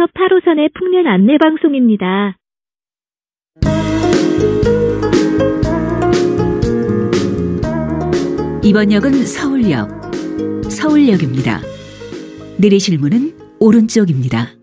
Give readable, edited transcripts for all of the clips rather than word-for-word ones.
서울에서 8호선의 풍년 안내 방송입니다. 이번 역은 서울역입니다. 내리실 문은 오른쪽입니다.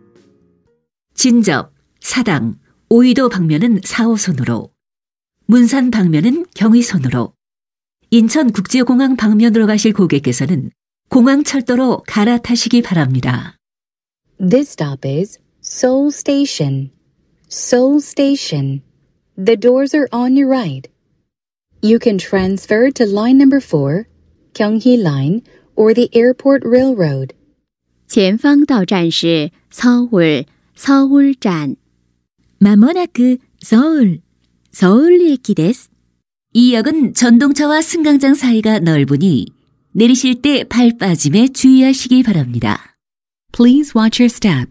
진접, 사당, 오이도 방면은 4호선으로, 문산 방면은 경의선으로, 인천국제공항 방면으로 가실 고객께서는 공항철도로 갈아타시기 바랍니다. This stop is Seoul Station. Seoul Station. The doors are on your right. You can transfer to line number 4, Gyeonggi Line, or the Airport Railroad. 前方到站是 서울站. まもなく 서울역です. 이 역은 전동차와 승강장 사이가 넓으니 내리실 때 발 빠짐에 주의하시기 바랍니다. Please watch your step.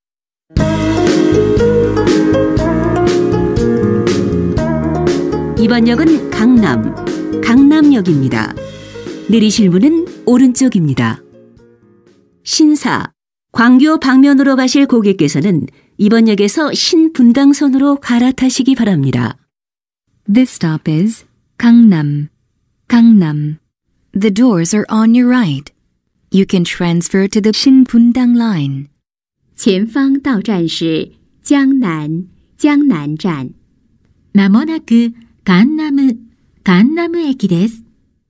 이번 역은 강남역입니다. 내리실 문은 오른쪽입니다. 신사, 광교 방면으로 가실 고객께서는 이번 역에서 신분당선으로 갈아타시기 바랍니다. This stop is Gangnam. The doors are on your right. You can transfer to the Shinbundang line. 前方到站是江南站. まもなく강남역です.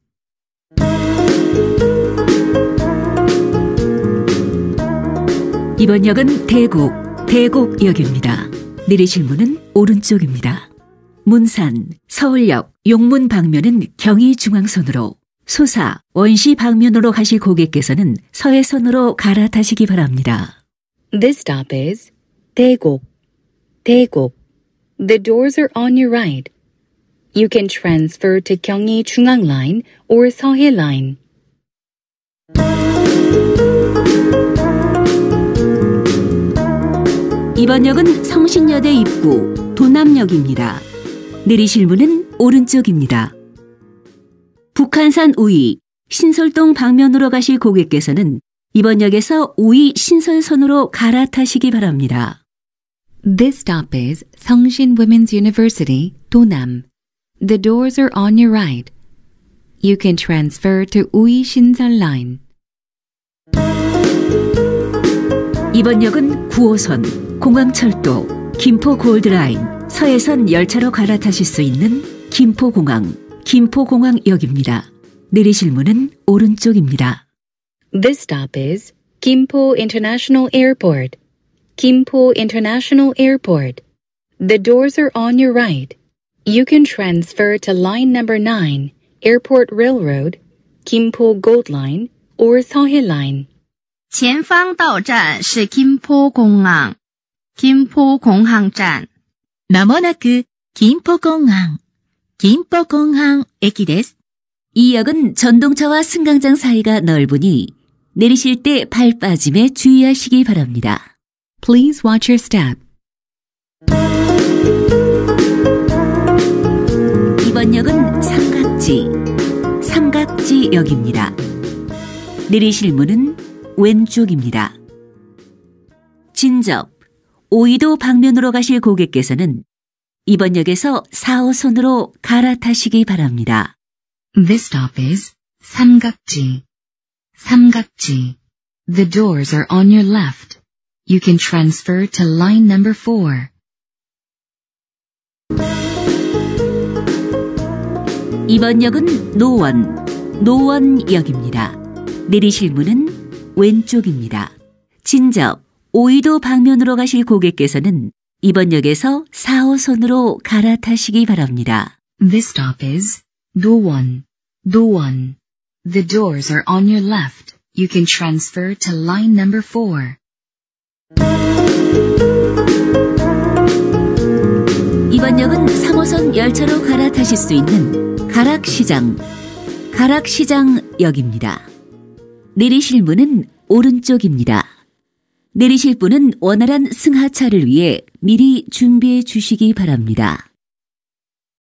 이번 역은 대곡역입니다. 내리실 문은 오른쪽입니다. 문산, 서울역, 용문 방면은 경의중앙선으로, 소사, 원시 방면으로 가실 고객께서는 서해선으로 갈아타시기 바랍니다. This stop is Daeguk. The doors are on your right. You can transfer to Gyeonggi Jungang Line or Seohae Line. 이번 역은 성신여대 입구 도남역입니다. 내리실 문은 오른쪽입니다. 북한산 우이, 신설동 방면으로 가실 고객께서는 이번 역에서 우이 신설선으로 갈아타시기 바랍니다. This stop is Seongshin Women's University, Donam. The doors are on your right. You can transfer to Ui Shinsal Line. 이번 역은 9호선, 공항철도, 김포 골드라인, 서해선 열차로 갈아타실 수 있는 김포공항역입니다. 내리실 문은 오른쪽입니다. This stop is Gimpo International Airport. Gimpo International Airport. The doors are on your right. You can transfer to line number 9, Airport Railroad, Gimpo Gold Line, or Seohae Line. 前方到站是 김포공항站. まもなく김포공항역です. 이 역은 전동차와 승강장 사이가 넓으니 내리실 때 발 빠짐에 주의하시기 바랍니다. Please watch your step. 이번 역은 삼각지역입니다. 내리실 문은 왼쪽입니다. 진접, 오이도 방면으로 가실 고객께서는 이번 역에서 4호선으로 갈아타시기 바랍니다. This stop is 삼각지. The doors are on your left. You can transfer to line number 4. 이번 역은 노원역입니다. 내리실 문은 왼쪽입니다. 진접, 오이도 방면으로 가실 고객께서는 이번 역에서 4호선으로 갈아타시기 바랍니다. This stop is Dowan. The doors are on your left. You can transfer to line number 4. 이번 역은 3호선 열차로 갈아타실 수 있는 가락시장역입니다. 내리실 문은 오른쪽입니다. 내리실 분은 원활한 승하차를 위해 미리 준비해 주시기 바랍니다.